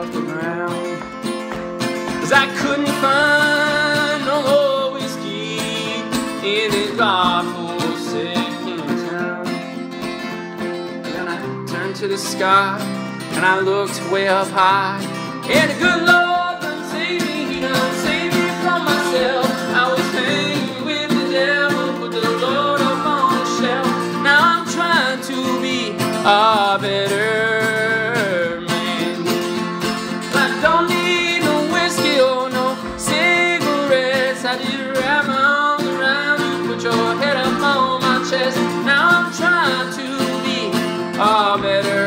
off the ground, 'cause I couldn't find no more whiskey in this God-forsaken town. And then I turned to the sky and I looked way up high, and the good Lord done saved me, He done saved me from myself. I was hanging with the devil, put the Lord up on the shelf. Now I'm trying to be a better man. I don't need no whiskey or no cigarettes. I just wrap my arms around you, put your head up on my chest. Now I'm trying to be a better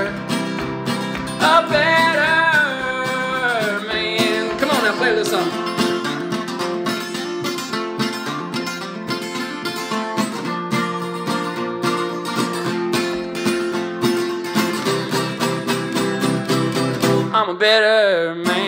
man. Come on now, play a little something. I'm a better man.